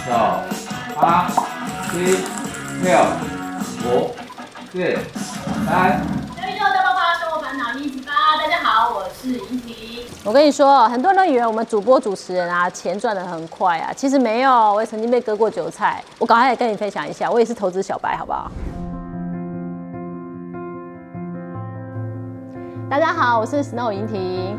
9、8、7、6、5、4、3。 小宇宙大爆发，生活烦恼一起发。大家好，我是莹婷。 我跟你说，很多人都以为我们主播主持人啊，钱赚得很快啊，其实没有，我也曾经被割过韭菜。我赶快来跟你分享一下，我也是投资小白，好不好？大家好，我是 Snow 莹婷。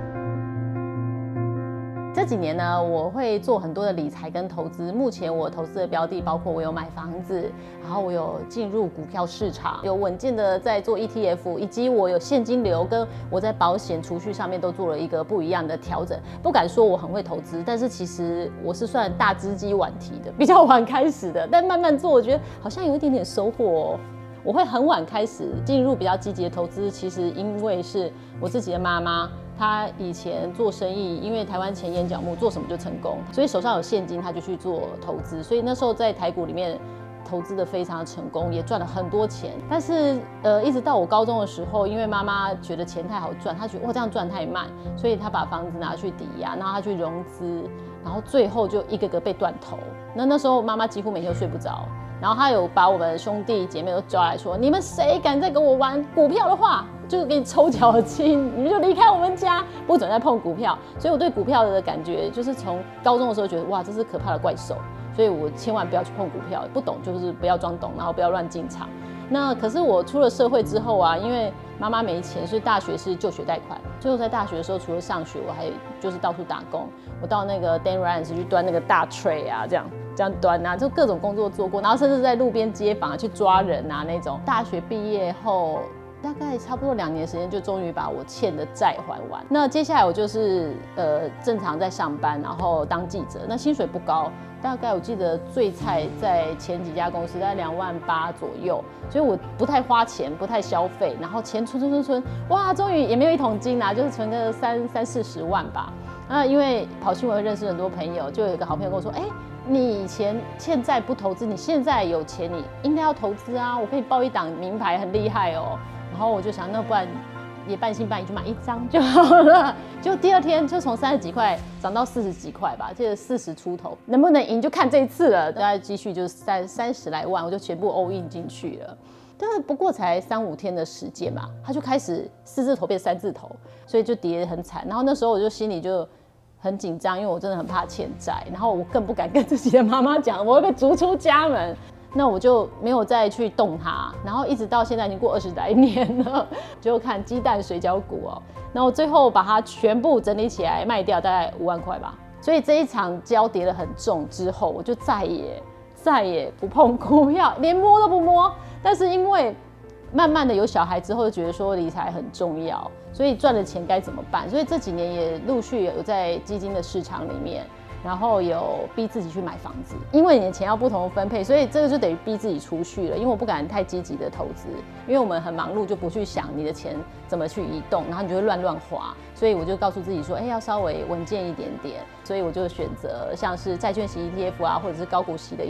这几年呢，我会做很多的理财跟投资。目前我投资的标的包括我有买房子，然后我有进入股票市场，有稳健的在做 ETF， 以及我有现金流，跟我在保险储蓄上面都做了一个不一样的调整。不敢说我很会投资，但是其实我是算大只鸡晚提的，比较晚开始的，但慢慢做，我觉得好像有一点点收获哦。我会很晚开始进入比较积极的投资，其实因为是我自己的妈妈，她以前做生意，因为台湾前眼角膜，做什么就成功，所以手上有现金，她就去做投资，所以那时候在台股里面投资的非常成功，也赚了很多钱。但是一直到我高中的时候，因为妈妈觉得钱太好赚，她觉得哇这样赚太慢，所以她把房子拿去抵押，然后她去融资，然后最后就一个个被断头。那时候妈妈几乎每天都睡不着。然后他有把我们兄弟姐妹都抓来说，你们谁敢再跟我玩股票的话，就给你抽脚筋，你们就离开我们家，不准再碰股票。所以我对股票的感觉就是从高中的时候觉得哇，这是可怕的怪兽，所以我千万不要去碰股票，不懂就是不要装懂，然后不要乱进场。那可是我出了社会之后啊，因为妈妈没钱，所以大学是就学贷款。最后在大学的时候，除了上学，我还就是到处打工。我到那个 Dan Ryan 去端那个大 tray 啊，这样端啊，就各种工作做过。然后甚至在路边街坊去抓人啊那种。大学毕业后，大概差不多2年时间，就终于把我欠的债还完。那接下来我就是正常在上班，然后当记者。那薪水不高，大概我记得最菜在前几家公司大概28000左右，所以我不太花钱，不太消费，然后钱存，哇，终于也没有一桶金啦，就是存个30-40万吧。那因为跑新闻会认识很多朋友，就有一个好朋友跟我说，你以前欠债不投资，你现在有钱，你应该要投资啊！我可以报一档名牌，很厉害哦。然后我就想，那不然也半信半疑，就买1张就好了。就第2天就从30几块涨到40几块吧，记得40出头，能不能赢就看这一次了。大概积蓄就是30来万，我就全部 all in 进去了。但是不过才3-5天的时间嘛，它就开始4字头变3字头，所以就跌得很惨。然后那时候我就心里就很紧张，因为我真的很怕欠债，然后我更不敢跟自己的妈妈讲，我会被逐出家门。那我就没有再去动它，然后一直到现在已经过20来年了，就看鸡蛋水饺股哦。然后最后把它全部整理起来卖掉，大概5万块吧。所以这一场交跌得很重之后，我就再也不碰股票，连摸都不摸。但是因为慢慢的有小孩之后，就觉得说理财很重要，所以赚了钱该怎么办？所以这几年也陆续有在基金的市场里面，然后有逼自己去买房子，因为你的钱要不同分配，所以这个就等于逼自己储蓄了。因为我不敢太积极的投资，因为我们很忙碌，就不去想你的钱怎么去移动，然后你就会乱花。所以我就告诉自己说，要稍微稳健一点点。所以我就选择像是债券型 ETF 啊，或者是高股息的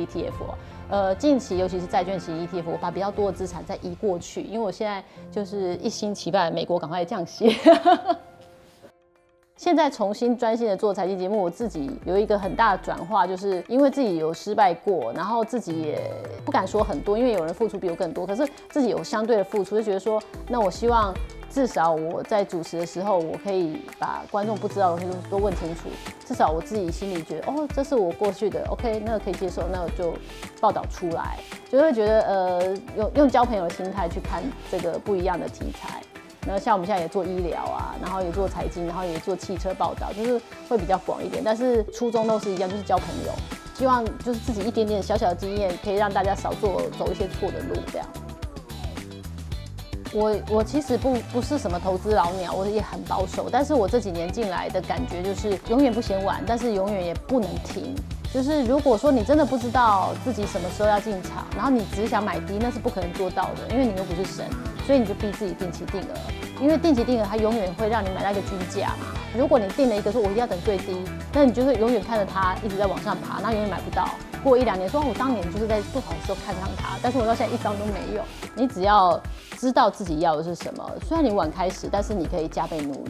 ETF。近期尤其是债券型 ETF， 我把比较多的资产再移过去，因为我现在就是一心期盼美国赶快降息。现在重新专心的做财经节目，我自己有一个很大的转化，就是因为自己有失败过，然后自己也不敢说很多，因为有人付出比我更多，可是自己有相对的付出，就觉得说，那我希望至少我在主持的时候，我可以把观众不知道的东西都问清楚，至少我自己心里觉得，这是我过去的 ，OK， 那个可以接受，那我就报道出来，就会觉得用交朋友的心态去看这个不一样的题材。那像我们现在也做医疗啊，然后也做财经，然后也做汽车报道，就是会比较广一点，但是初衷都是一样，就是交朋友，希望就是自己一点点小小的经验，可以让大家少走一些错的路，这样。我其实不是什么投资老鸟，我也很保守，但是我这几年进来的感觉就是永远不嫌晚，但是永远也不能停。就是如果说你真的不知道自己什么时候要进场，然后你只想买低，那是不可能做到的，因为你又不是神，所以你就逼自己定期定额，因为定期定额它永远会让你买到一个均价嘛。如果你定了一个说我一定要等最低，那你就会永远看着它一直在往上爬，那永远买不到。过1-2年说，我当年就是在不好的时候看上它，但是我到现在1张都没有。你只要知道自己要的是什么，虽然你晚开始，但是你可以加倍努力。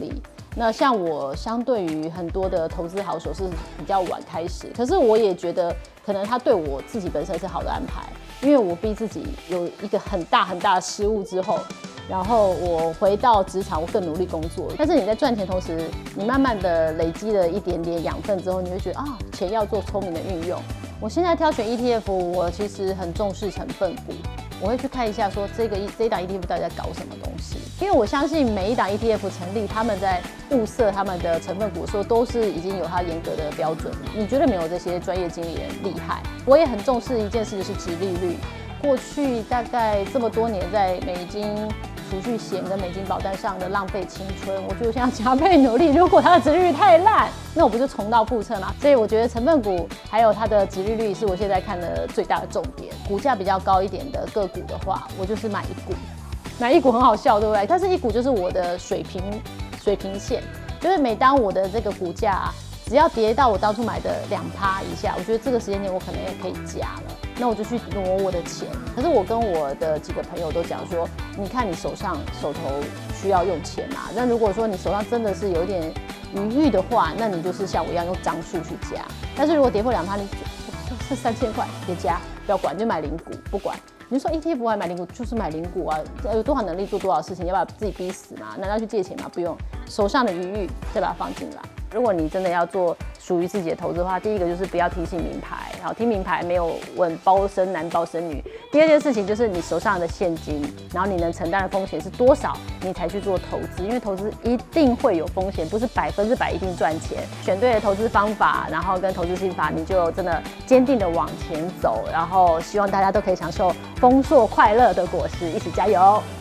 那像我相对于很多的投资好手是比较晚开始，可是我也觉得可能他对我自己本身是好的安排，因为我逼自己有一个很大的失误之后。然后我回到职场，我更努力工作。但是你在赚钱同时，你慢慢的累积了一点点养分之后，你会觉得啊，钱要做聪明的运用。我现在挑选 ETF， 我其实很重视成分股，我会去看一下说这一档 ETF 到底在搞什么东西。因为我相信每一档 ETF 成立，他们在物色他们的成分股的时候，都是已经有它严格的标准。你绝对没有这些专业经理人厉害。我也很重视一件事，就是殖利率。过去大概这么多年，在美金储蓄险跟美金保单上的浪费青春，我觉得我现在加倍努力。如果它的殖利率太烂，那我不就重蹈覆辙吗？所以我觉得成分股还有它的殖利率是我现在看的最大的重点。股价比较高一点的个股的话，我就是买一股。买一股很好笑，对不对？但是一股就是我的水平线，就是每当我的这个股价只要跌到我当初买的2%以下，我觉得这个时间点我可能也可以加了。那我就去挪我的钱。可是我跟我的几个朋友都讲说，你看你手头需要用钱嘛？那如果说你手上真的是有点余裕的话，那你就是像我一样用张数去加。但是如果跌破2%，你就是3000块别加，不要管，就买零股不管。你说 ETF 还买零股，就是买零股啊，有多少能力做多少事情，要把自己逼死嘛？难道去借钱吗？不用，手上的余裕再把它放进来。如果你真的要做属于自己的投资的话，第一个就是不要听信名牌，然后听名牌没有问包生男包生女。第二件事情就是你手上的现金，然后你能承担的风险是多少，你才去做投资。因为投资一定会有风险，不是100%一定赚钱。选对了投资方法，然后跟投资心法，你就真的坚定的往前走。然后希望大家都可以享受丰硕快乐的果实，一起加油！